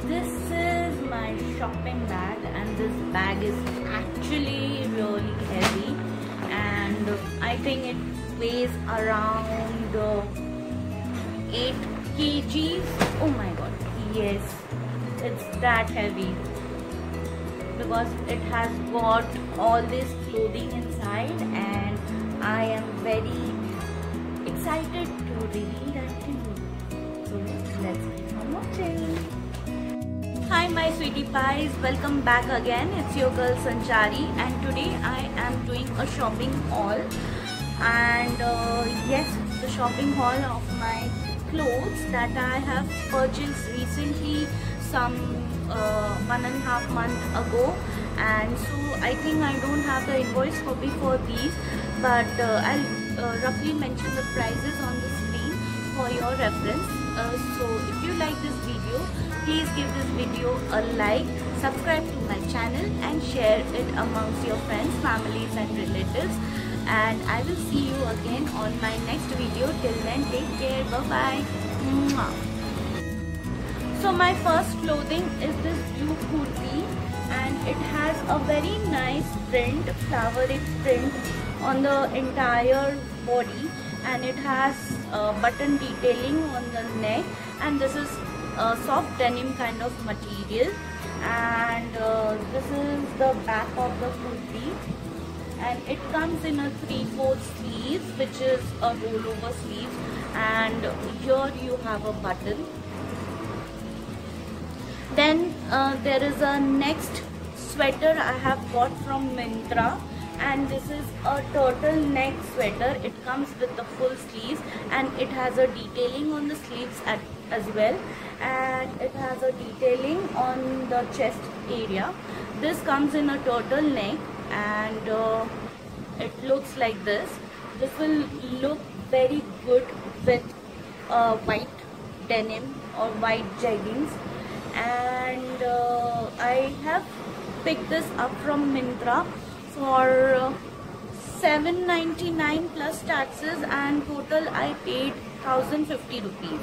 This is my shopping bag, and this bag is actually really heavy, and I think it weighs around 8 kgs. Oh my god, yes, it's that heavy because it has got all this clothing inside, and I am very excited to reveal that to you. So let's keep on watching. Hi my sweetie pies, welcome back again. It's your girl Sanchari, and today I am doing a shopping haul. And yes, the shopping haul of my clothes that I have purchased recently, some 1.5 months ago. And so I think I don't have the invoice copy for these, but I'll roughly mention the prices on the screen for your reference. So if you like this video, please give this video a like, subscribe to my channel, and share it amongst your friends, families and relatives. And I will see you again on my next video. Till then, take care. Bye bye. Mwah. So my first clothing is this blue kurti, and it has a very nice print, flowery print on the entire body, and it has button detailing on the neck, and this is a soft denim kind of material. And this is the back of the kurti, and it comes in a 3/4 sleeves, which is a rollover sleeve, and here you have a button. Then there is a next sweater I have bought from Myntra, and this is a turtleneck sweater. It comes with the full sleeves, and it has a detailing on the sleeves as well, and it has a detailing on the chest area. This comes in a turtleneck, and it looks like this. This will look very good with white denim or white jeggings. And I have picked this up from Myntra for $7.99 plus taxes, and total I paid 1,050 rupees.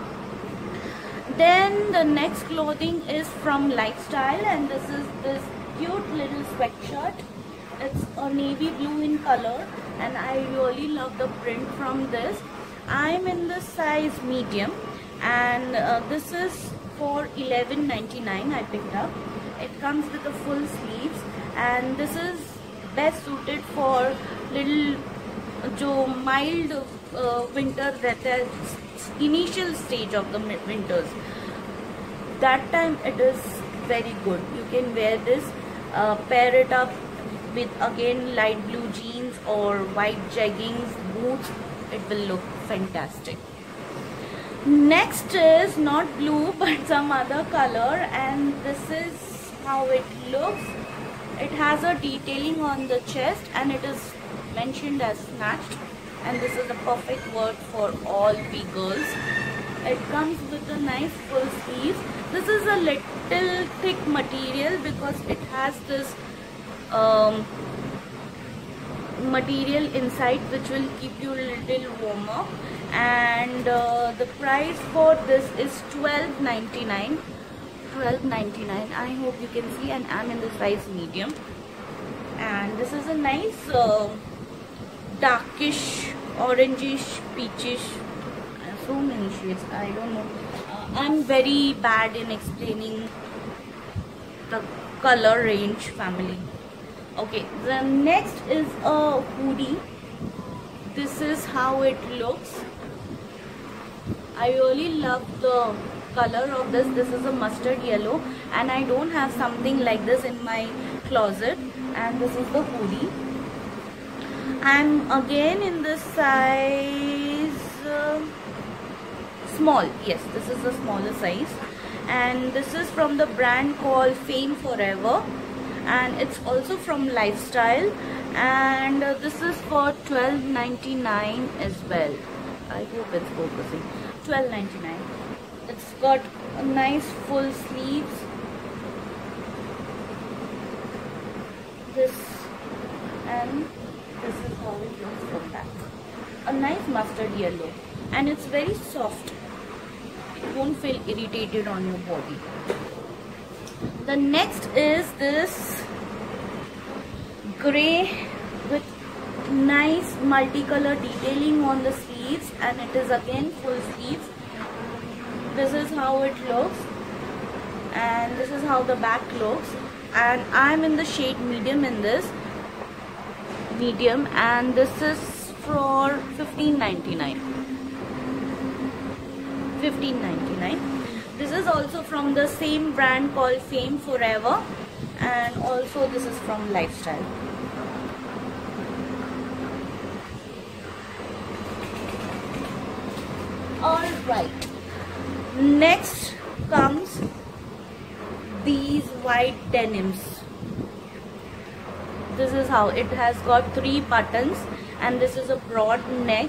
Then the next clothing is from Lifestyle, and this is this cute little sweatshirt. It's a navy blue in color, and I really love the print from this. I'm in the size medium, and this is for $11.99 I picked up. It comes with the full sleeves, and this is best suited for little mild winter, that is initial stage of the winters. That time it is very good. You can wear this, pair it up with again light blue jeans or white jeggings, boots. It will look fantastic. Next is not blue but some other color, and this is how it looks. It has a detailing on the chest, and it is mentioned as snatched, and this is a perfect word for all we girls. It comes with a nice full sleeve. This is a little thick material because it has this material inside which will keep you a little warmer, and the price for this is $12.99. I hope you can see, and I'm in the size medium. And this is a nice darkish, orangish, peachish, so many shades, I don't know. I'm very bad in explaining the color range, family. Okay, the next is a hoodie. This is how it looks. I really love the color of this. This is a mustard yellow, and I don't have something like this in my closet. And this is the hoodie. I'm again in the size small. Yes, this is the smaller size, and this is from the brand called Fame Forever, and it's also from Lifestyle, and this is for $12.99 as well. I hope it's focusing. $12.99. It's got a nice full sleeves. This, and this is how it looks from back. A nice mustard yellow, and it's very soft. It won't feel irritated on your body. The next is this gray with nice multicolor detailing on the sleeves, and it is again full sleeves. This is how it looks, and this is how the back looks, and I'm in the shade medium in this medium, and this is for $15.99. This is also from the same brand called Fame Forever, and also this is from Lifestyle. Alright, next comes these white denims. This is how it has got 3 buttons, and this is a broad neck,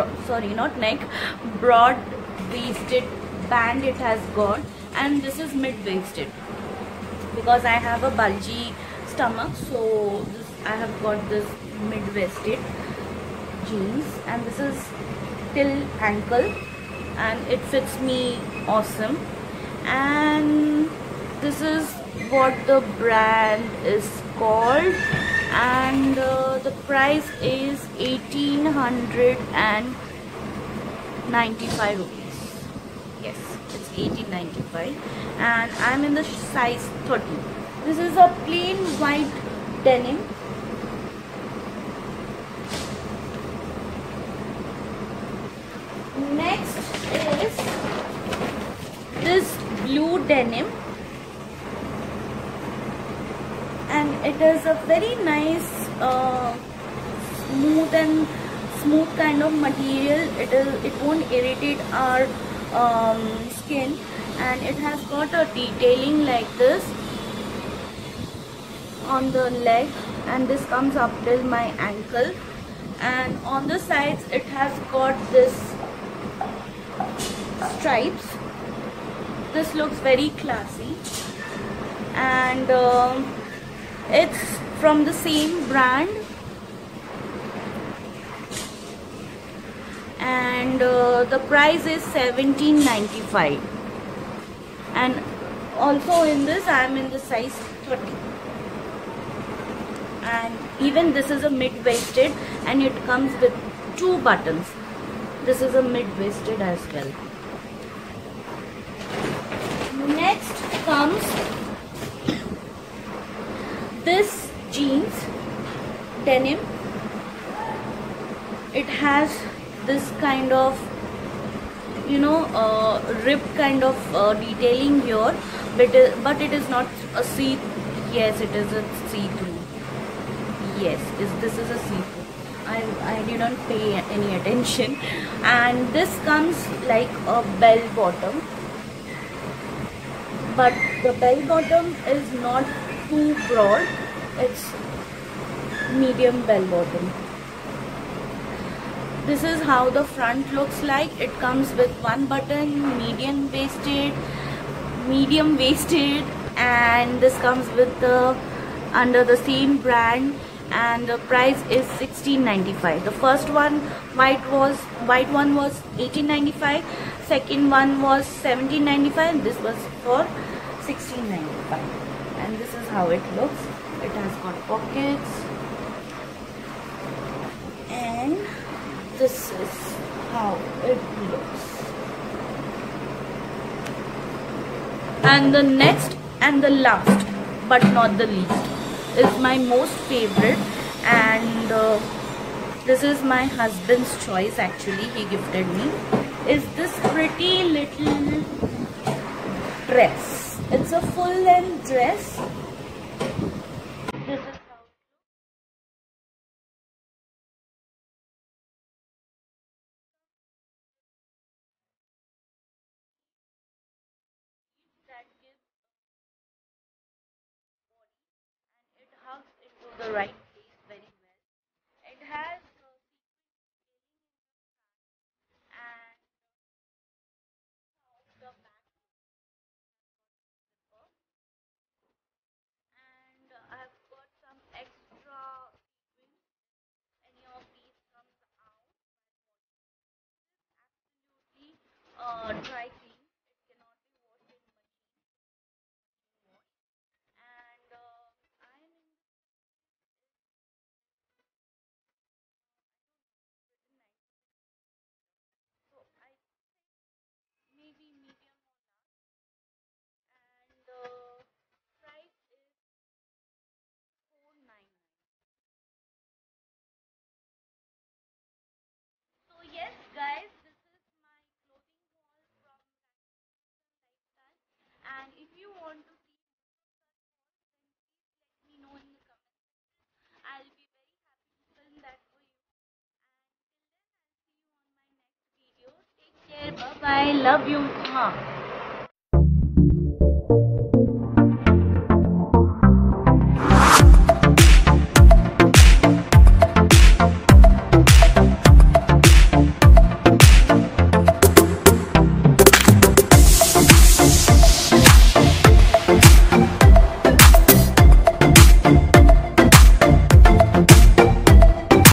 broad waisted band it has got, and this is mid-waisted because I have a bulgy stomach, so I have got this mid-waisted jeans, and this is till ankle, and it fits me awesome. And this is what the brand is called, and the price is 1895 rupees. Yes, it's 1895, and I'm in the size 30. This is a plain white denim. Next is this blue denim, and it is a very nice smooth kind of material. It won't irritate our skin, and it has got a detailing like this on the leg, and this comes up till my ankle, and on the sides it has got this stripes. This looks very classy, and it's from the same brand, and the price is $17.95, and also in this I am in the size 30, and even this is a mid-waisted, and it comes with 2 buttons. This is a mid-waisted as well. Next comes this jeans denim. It has this kind of rib kind of detailing here, but it is not a see. Yes, it is a see-through. Yes, this is a see-through. I didn't pay any attention, and this comes like a bell bottom, but the bell bottom is not too broad. It's medium bell bottom. This is how the front looks like. It comes with 1 button, medium waisted, and this comes with the under the same brand, and the price is $16.95. The first one, white one was $18.95, second one was $17.95, and this was for $16.95. And this is how it looks. It has got pockets, and this is how it looks. And the next and the last but not the least is my most favorite, and this is my husband's choice. Actually, he gifted me, is this pretty little dress. It's a full-length dress. This is how that gives, and it hugs into the right place very well. It has and the back zipper, and I've got some extra sequins. Any of these comes out, absolutely dry clean. It cannot be washed in machine. I love you. Mwah.